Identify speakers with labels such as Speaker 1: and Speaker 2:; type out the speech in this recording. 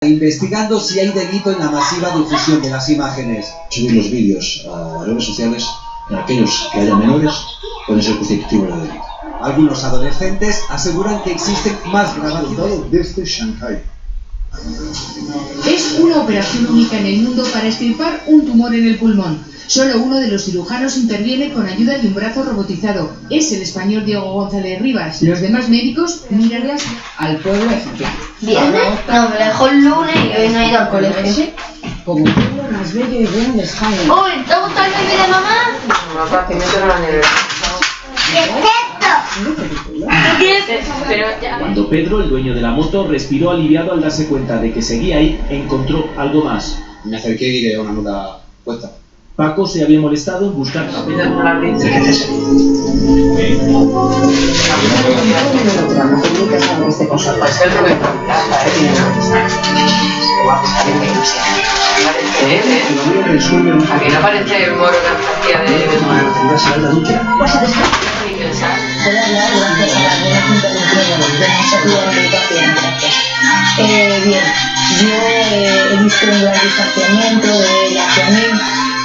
Speaker 1: investigando si hay delito en la masiva difusión de las imágenes.
Speaker 2: Subir los vídeos a las redes sociales, en aquellos que haya menores, pueden ser constitutivos de delito.
Speaker 1: Algunos adolescentes aseguran que existen más grabaciones
Speaker 2: desde Shanghái.
Speaker 3: Es una operación única en el mundo para extirpar un tumor en el pulmón. Solo uno de los cirujanos interviene con ayuda de un brazo robotizado. Es el español Diego González Rivas. Los demás médicos miran al pueblo ejemplar.
Speaker 4: ¿Viernes? No, me dejó el lunes y hoy no he ido al colegio.
Speaker 5: Como el pueblo más bello y bueno de España.
Speaker 4: Uy, ¿te gusta el bebé de mamá?
Speaker 6: Papá, que meto en la nevera.
Speaker 7: Cuando Pedro, el dueño de la moto, respiró aliviado al darse cuenta de que seguía ahí, encontró algo más.
Speaker 2: Me acerqué y vi una nota puesta.
Speaker 7: Paco se había molestado en buscar papeles.
Speaker 6: Aquí no aparece el moro que hacía de...
Speaker 5: Puedo hablar gracias a las buenas intervenciones de Iniciativa de Educación. Bien, yo he visto un gran distanciamiento de la